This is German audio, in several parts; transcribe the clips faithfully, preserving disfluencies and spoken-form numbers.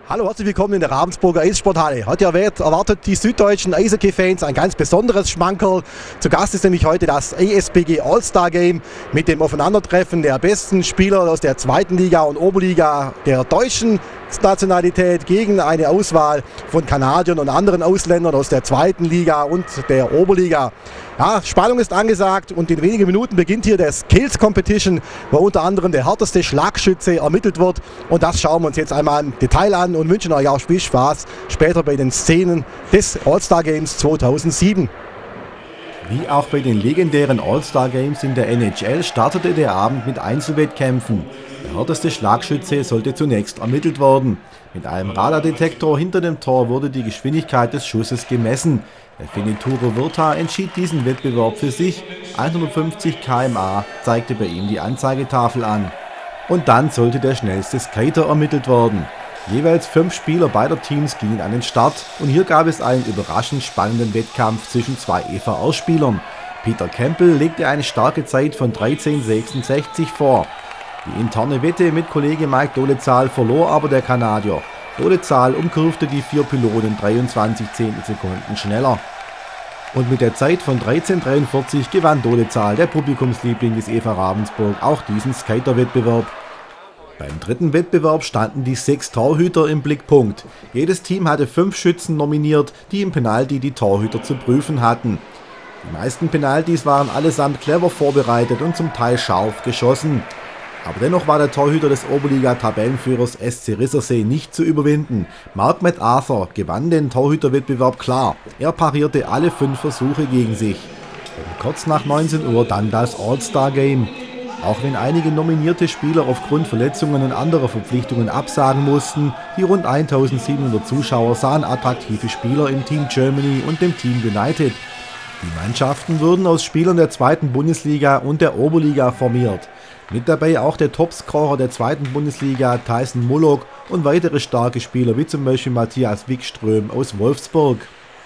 Hallo, herzlich willkommen in der Ravensburger Eissporthalle. Heute erwartet die süddeutschen Eishockey-Fans ein ganz besonderes Schmankerl. Zu Gast ist nämlich heute das E S B G All-Star Game mit dem Aufeinandertreffen der besten Spieler aus der zweiten Liga und Oberliga der deutschen Nationalität gegen eine Auswahl von Kanadiern und anderen Ausländern aus der zweiten Liga und der Oberliga. Ja, Spannung ist angesagt und in wenigen Minuten beginnt hier der Skills Competition, wo unter anderem der härteste Schlagschütze ermittelt wird. Und das schauen wir uns jetzt einmal im Detail an und wünschen euch auch viel Spaß später bei den Szenen des All-Star Games zweitausendsieben. Wie auch bei den legendären All-Star Games in der N H L startete der Abend mit Einzelwettkämpfen. Der härteste Schlagschütze sollte zunächst ermittelt werden. Mit einem Radardetektor hinter dem Tor wurde die Geschwindigkeit des Schusses gemessen. Der Finne Turo Virta entschied diesen Wettbewerb für sich. hundertfünfzig Kilometer pro Stunde zeigte bei ihm die Anzeigetafel an. Und dann sollte der schnellste Skater ermittelt werden. Jeweils fünf Spieler beider Teams gingen an den Start und hier gab es einen überraschend spannenden Wettkampf zwischen zwei E V R-Spielern. Peter Campbell legte eine starke Zeit von dreizehn sechsundsechzig vor. Die interne Wette mit Kollege Mike Dolezahl verlor aber der Kanadier. Dolezahl umkurvte die vier Piloten dreiundzwanzig Zehntelsekunden schneller. Und mit der Zeit von dreizehn dreiundvierzig gewann Dolezahl, der Publikumsliebling des E V Ravensburg, auch diesen Skater-Wettbewerb. Beim dritten Wettbewerb standen die sechs Torhüter im Blickpunkt. Jedes Team hatte fünf Schützen nominiert, die im Penalty die Torhüter zu prüfen hatten. Die meisten Penaltys waren allesamt clever vorbereitet und zum Teil scharf geschossen. Aber dennoch war der Torhüter des Oberliga-Tabellenführers S C Rissersee nicht zu überwinden. Mark MacArthur gewann den Torhüterwettbewerb klar. Er parierte alle fünf Versuche gegen sich. Und kurz nach neunzehn Uhr dann das All-Star-Game. Auch wenn einige nominierte Spieler aufgrund Verletzungen und anderer Verpflichtungen absagen mussten, die rund eintausendsiebenhundert Zuschauer sahen attraktive Spieler im Team Germany und dem Team United. Die Mannschaften wurden aus Spielern der zweiten Bundesliga und der Oberliga formiert. Mit dabei auch der Topscorer der zweiten Bundesliga Tyson Mullock und weitere starke Spieler wie zum Beispiel Matthias Wikström aus Wolfsburg.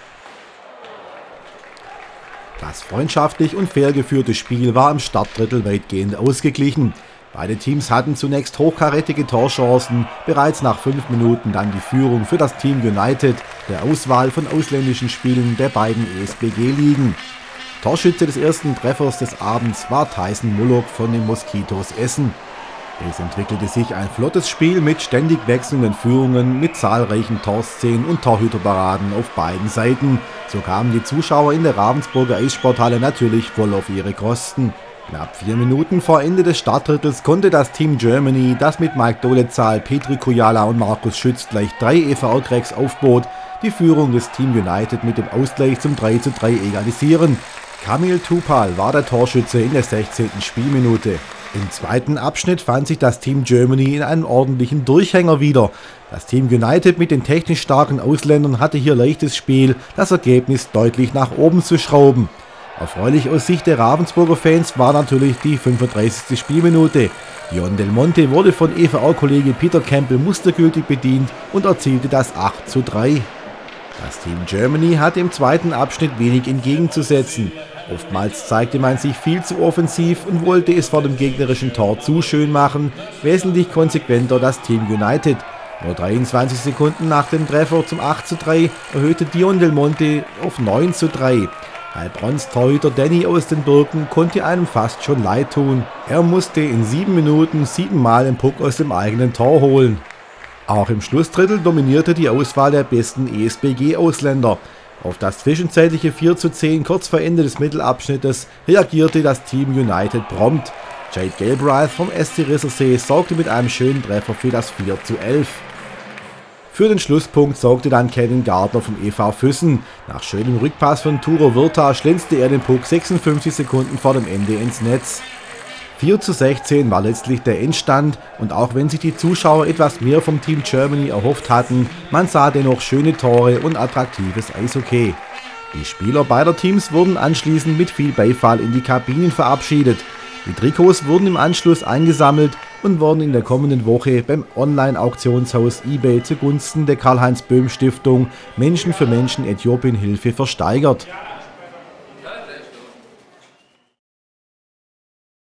Das freundschaftlich und fair geführte Spiel war im Startdrittel weitgehend ausgeglichen. Beide Teams hatten zunächst hochkarätige Torchancen, bereits nach fünf Minuten dann die Führung für das Team United, der Auswahl von ausländischen Spielen der beiden E S B G-Ligen. Torschütze des ersten Treffers des Abends war Tyson Mullock von den Moskitos Essen. Es entwickelte sich ein flottes Spiel mit ständig wechselnden Führungen, mit zahlreichen Torszenen und Torhüterparaden auf beiden Seiten. So kamen die Zuschauer in der Ravensburger Eissporthalle natürlich voll auf ihre Kosten. Knapp vier Minuten vor Ende des Startdrittels konnte das Team Germany, das mit Mike Dolezahl, Petri Kujala und Markus Schütz gleich drei E V R-Cracks aufbot, die Führung des Team United mit dem Ausgleich zum drei zu drei egalisieren. Kamil Tupal war der Torschütze in der sechzehnten Spielminute. Im zweiten Abschnitt fand sich das Team Germany in einem ordentlichen Durchhänger wieder. Das Team United mit den technisch starken Ausländern hatte hier leichtes Spiel, das Ergebnis deutlich nach oben zu schrauben. Erfreulich aus Sicht der Ravensburger Fans war natürlich die fünfunddreißigste Spielminute. Dion Del Monte wurde von E V R-Kollege Peter Campbell mustergültig bedient und erzielte das acht zu drei. Das Team Germany hatte im zweiten Abschnitt wenig entgegenzusetzen. Oftmals zeigte man sich viel zu offensiv und wollte es vor dem gegnerischen Tor zu schön machen, wesentlich konsequenter das Team United. Nur dreiundzwanzig Sekunden nach dem Treffer zum acht zu drei erhöhte Dion Del Monte auf neun zu drei. Heilbronns-Torhüter Danny aus den Birken konnte einem fast schon leid tun. Er musste in sieben Minuten siebenmal den Puck aus dem eigenen Tor holen. Auch im Schlussdrittel dominierte die Auswahl der besten E S B G-Ausländer. Auf das zwischenzeitliche vier zu zehn kurz vor Ende des Mittelabschnittes reagierte das Team United prompt. Jade Galbraith vom S C Rissersee sorgte mit einem schönen Treffer für das vier zu elf. Für den Schlusspunkt sorgte dann Kevin Gardner vom E V Füssen. Nach schönem Rückpass von Turo Virta schlänzte er den Puck sechsundfünfzig Sekunden vor dem Ende ins Netz. vier zu sechzehn war letztlich der Endstand und auch wenn sich die Zuschauer etwas mehr vom Team Germany erhofft hatten, man sah dennoch schöne Tore und attraktives Eishockey. Die Spieler beider Teams wurden anschließend mit viel Beifall in die Kabinen verabschiedet. Die Trikots wurden im Anschluss eingesammelt und wurden in der kommenden Woche beim Online-Auktionshaus eBay zugunsten der Karl-Heinz-Böhm-Stiftung Menschen für Menschen Äthiopien Hilfe versteigert.